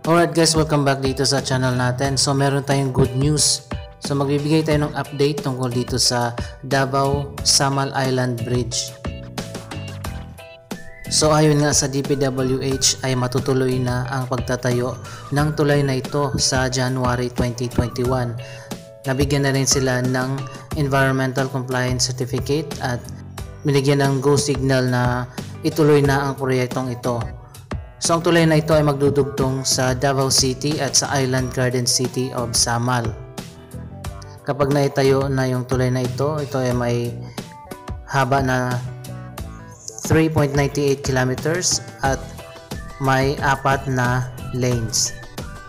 Alright guys, welcome back dito sa channel natin. So meron tayong good news. So magbibigay tayo ng update tungkol dito sa Davao-Samal Island Bridge. So ayon nga sa DPWH ay matutuloy na ang pagtatayo ng tulay na ito sa January 2021. Nabigyan na rin sila ng Environmental Compliance Certificate at binigyan ng go signal na ituloy na ang proyektong ito. So ang tulay na ito ay magdudugtong sa Davao City at sa Island Garden City of Samal. Kapag naitayo na yung tulay na ito ay may haba na 3.98 kilometers at may 4 na lanes.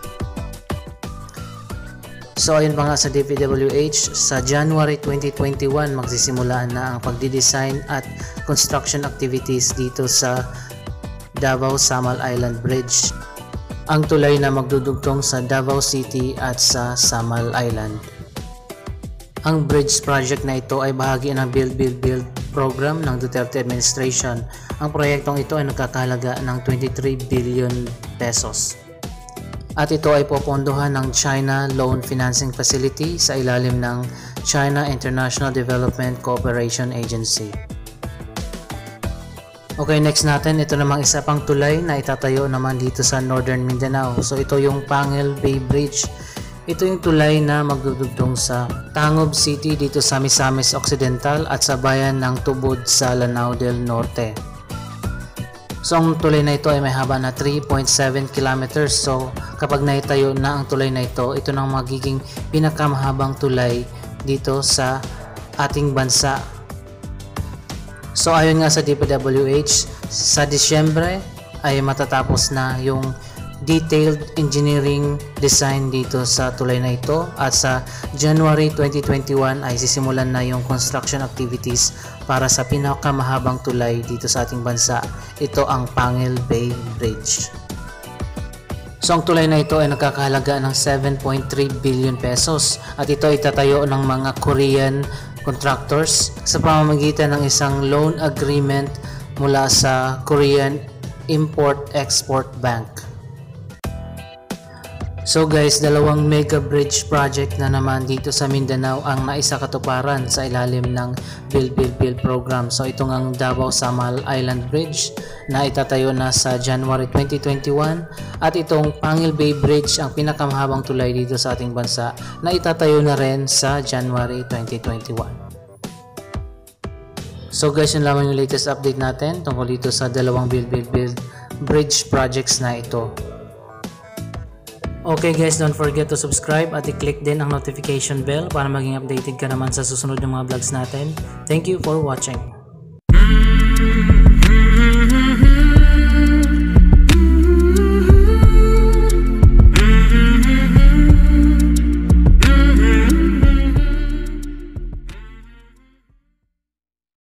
So ayun pa nga sa DPWH, sa January 2021 magsisimula na ang pagdidesign at construction activities dito sa Davao-Samal Island Bridge, ang tulay na magdudugtong sa Davao City at sa Samal Island. Ang bridge project na ito ay bahagi ng Build program ng Duterte administration. Ang proyektong ito ay nagkakahalaga ng 23 billion pesos. At ito ay popondohan ng China Loan Financing Facility sa ilalim ng China International Development Cooperation Agency. Okay, next natin, ito namang isa pang tulay na itatayo naman dito sa Northern Mindanao. So ito yung Pangil Bay Bridge. Ito yung tulay na magdudugtong sa Tangob City dito sa Misamis Occidental at sa bayan ng Tubod sa Lanao del Norte. So ang tulay na ito ay may haba na 3.7 kilometers. So kapag naitayo na ang tulay na ito nang magiging pinakamahabang tulay dito sa ating bansa. So ayon nga sa DPWH, sa Disyembre ay matatapos na yung detailed engineering design dito sa tulay na ito at sa January 2021 ay sisimulan na yung construction activities para sa pinakamahabang tulay dito sa ating bansa. Ito ang Pangil Bay Bridge. So ang tulay na ito ay nagkakahalaga ng 7.3 billion pesos at ito ay tatayo ng mga Korean contractors sa pamamagitan ng isang loan agreement mula sa Korean Import-Export Bank. So guys, dalawang mega bridge project na naman dito sa Mindanao ang naisakatuparan sa ilalim ng Build program. So ito ang Davao-Samal Island Bridge na itatayo na sa January 2021 at itong Pangil Bay Bridge, ang pinakamahabang tulay dito sa ating bansa, na itatayo na rin sa January 2021. So guys, yun lamang yung latest update natin tungkol dito sa dalawang Build bridge projects na ito. Okay guys, don't forget to subscribe at i-click din ang notification bell para maging updated ka naman sa susunod ng mga vlogs natin. Thank you for watching.